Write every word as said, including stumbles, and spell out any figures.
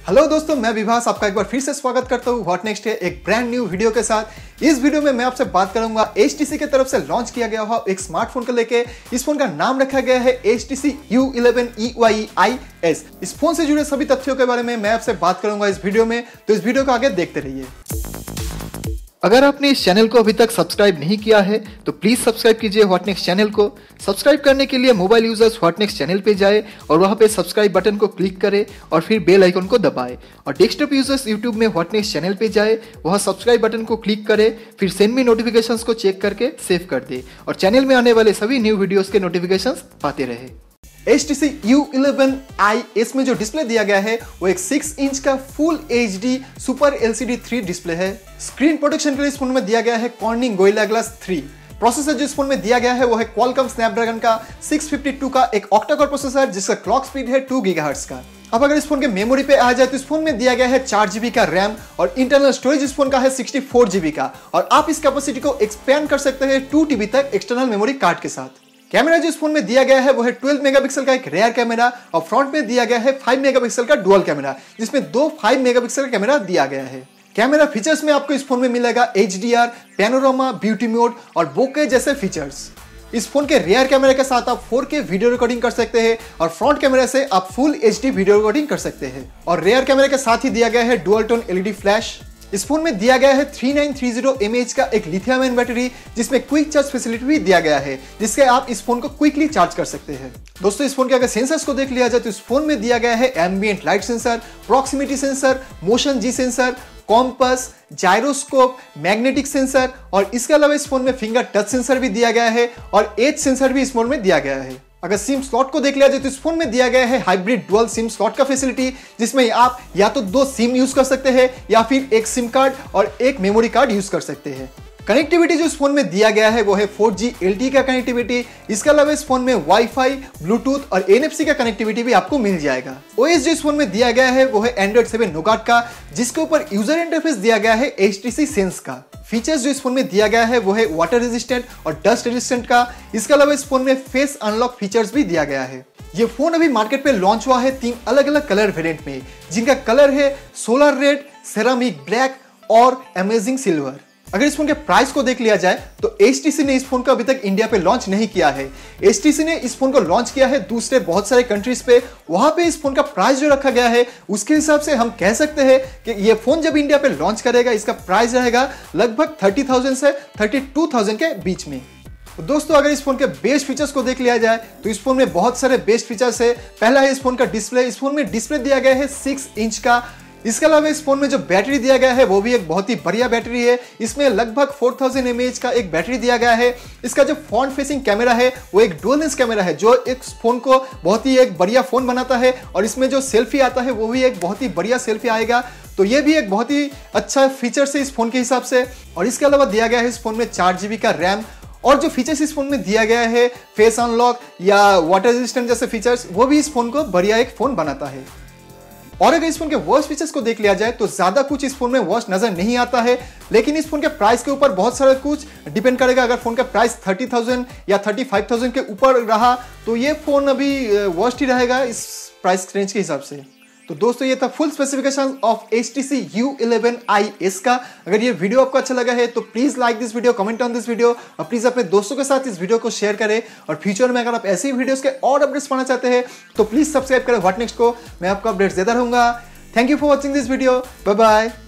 Hello दोस्तों, मैं विभास आपका एक बार फिर से स्वागत करता हूँ व्हाट नेक्स्ट है एक ब्रांड न्यू वीडियो के साथ। इस वीडियो में मैं आपसे बात करूंगा एच टी सी की तरफ से लॉन्च किया गया हुआ एक स्मार्टफोन को लेके। इस फोन का नाम रखा गया है H T C U eleven E Y I S. इस फोन से जुड़े सभी तथ्यों के बारे में मैं आपसे बात करूंगा इस वीडियो में, तो इस वीडियो को आगे देखते रहिए। अगर आपने इस चैनल को अभी तक सब्सक्राइब नहीं किया है तो प्लीज सब्सक्राइब कीजिए व्हाट नेक्स्ट चैनल को। सब्सक्राइब करने के लिए mobile users What Next channel पे जाए और वहां पे सब्सक्राइब बटन को क्लिक करें और फिर बेल आइकन को दबाएं। और डेस्कटॉप यूजर्स यूट्यूब में व्हाट नेक्स्ट चैनल पे जाए, वहां सब्सक्राइब बटन को क्लिक करें, फिर सेंड मी नोटिफिकेशंस को चेक करके सेव कर दे और चैनल में आने वाले सभी न्यू वीडियोस के नोटिफिकेशंस पाते रहे। H T C U eleven I S में जो डिस्प्ले दिया गया है वो एक सिक्स इंच का full H D super L C D three display है। स्क्रीन प्रोटेक्शन के लिए इस फोन में दिया गया है Corning Gorilla glass three. Processor जो इस फोन में दिया गया है वो है क्वालकॉम स्नैपड्रैगन का सिक्स फिफ्टी टू का एक ऑक्टा-कोर प्रोसेसर जिसका क्लॉक स्पीड है टू गीगाहर्ट्ज का। अब अगर इस फोन के मेमोरी पे आ जाए तो इस फोन में दिया गया है चार जीबी का रैम और इंटरनल स्टोरेज इस फोन का है सिक्सटी फोर जीबी का, और आप इस कैपेसिटी को एक्सपेंड कर सकते हैं टू टीबी तक एक्सटर्नल मेमोरी कार्ड के साथ। कैमरा जो इस फोन में दिया गया है वो है ट्वेल्व मेगापिक्सल का एक रेयर कैमरा और फ्रंट में दिया गया है फाइव मेगापिक्सल का डुअल कैमरा, जिसमें दो फाइव मेगापिक्सल का कैमरा दिया गया है। कैमरा फीचर्स में आपको इस फोन में मिलेगा H D R, panorama, beauty mode और बोके जैसे फीचर्स। इस फोन के रियर कैमरे के साथ आप फोर के वीडियो रिकॉर्डिंग कर सकते हैं और फ्रंट कैमरे से आप full H D video recording कर सकते हैं। और रियर कैमरे के साथ ही दिया गया है dual tone L E D flash. इस फोन में दिया गया है thirty nine thirty M A H का एक लिथियम आयन बैटरी, जिसमें क्विक चार्ज फैसिलिटी भी दिया गया है, जिससे आप इस फोन को क्विकली चार्ज कर सकते हैं। दोस्तों, इस फोन के अगर सेंसर्स को देख लिया जाए तो इस फोन में दिया गया है ambient light sensor, proximity sensor, motion G sensor, compass, gyroscope, magnetic sensor और इसके अलावा इस फोन में फिंगर टच सेंसर भी दिया गया है और एज सेंसर भी इस फोन में दिया गया है। अगर सिम स्लॉट को देख लिया जाए तो इस फोन में दिया गया है हाइब्रिड डुअल सिम स्लॉट का फैसिलिटी, जिसमें आप या तो दो सिम यूज कर सकते हैं या फिर एक सिम कार्ड और एक मेमोरी कार्ड यूज कर सकते हैं। कनेक्टिविटी जो इस फोन में दिया गया है वो है four G L T E का कनेक्टिविटी। इसके अलावा इस फोन में वाईफाई, ब्लूटूथ और एन एफ सी का कनेक्टिविटी भी आपको मिल जाएगा। ओएस जो इस फोन में दिया गया है वो है एंड्रॉइड सेवन नोगाट का, जिसके ऊपर यूजर इंटरफेस दिया गया है एच टी सी सेंस का। फीचर्स जो इस फोन में दिया गया है वो है वाटर रेजिस्टेंट और डस्ट रेजिस्टेंट का। इसके अलावा इस फोन में फेस अनलॉक फीचर्स भी दिया गया है। ये फोन अभी मार्केट पे लॉन्च हुआ है तीन अलग अलग कलर वेरिएंट में, जिनका कलर है सोलर रेड, सेरामिक ब्लैक और अमेजिंग सिल्वर। अगर इस फोन के प्राइस को देख लिया जाए तो एच टी सी ने इस फोन को अभी तक इंडिया पे लॉन्च नहीं किया है। एच टी सी ने इस फोन को लॉन्च किया है दूसरे बहुत सारे कंट्रीज पे। वहां पे इस फोन का प्राइस जो रखा गया है उसके हिसाब से हम कह सकते हैं कि ये फोन जब इंडिया पे लॉन्च करेगा इसका प्राइस रहेगा लगभग थर्टी थाउजेंड से थर्टी टू थाउजेंड के बीच में। तो दोस्तों, अगर इस फोन के बेस्ट फीचर्स को देख लिया जाए तो इस फोन में बहुत सारे बेस्ट फीचर्स है। पहला है इस फोन का डिस्प्ले। इस फोन में डिस्प्ले दिया गया है सिक्स इंच का। इसके अलावा इस फोन में जो बैटरी दिया गया है वो भी एक बहुत ही बढ़िया बैटरी है। इसमें लगभग four thousand M A H का एक बैटरी दिया गया है। इसका जो फ्रंट फेसिंग कैमरा है वो एक डुअल लेंस कैमरा है, जो एक फोन को बहुत ही एक बढ़िया फोन बनाता है। और इसमें जो सेल्फी आता है वो भी एक बहुत ही बढ़िया सेल्फी आएगा, तो ये भी एक बहुत ही अच्छा फीचर है इस फोन के हिसाब से। और इसके अलावा दिया गया है इस फोन में चार जीबी का रैम। और जो फीचर्स इस फोन में दिया गया है फेस अनलॉक या वाटर रेजिस्टेंट जैसे फीचर्स, वो भी इस फोन को बढ़िया एक फोन बनाता है। और अगर इस फोन के वर्स्ट फीचर्स को देख लिया जाए तो ज्यादा कुछ इस फोन में वर्स्ट नजर नहीं आता है, लेकिन इस फोन के प्राइस के ऊपर बहुत सारा कुछ डिपेंड करेगा। अगर फोन का प्राइस थर्टी थाउजेंड या थर्टी फाइव थाउजेंड के ऊपर रहा तो ये फोन अभी वर्स्ट ही रहेगा इस प्राइस रेंज के हिसाब से। तो दोस्तों, ये था full specification of H T C U eleven I S का। अगर ये वीडियो आपको अच्छा लगा है तो please like this video, comment on this video और प्लीज अपने दोस्तों के साथ इस वीडियो को शेयर करें। और फ्यूचर में अगर आप ऐसी वीडियोस के और अपडेट्स पाना चाहते हैं तो प्लीज सब्सक्राइब करें व्हाट नेक्स्ट को। मैं आपको अपडेट्स देता रहूंगा। Thank you for watching this video. Bye bye.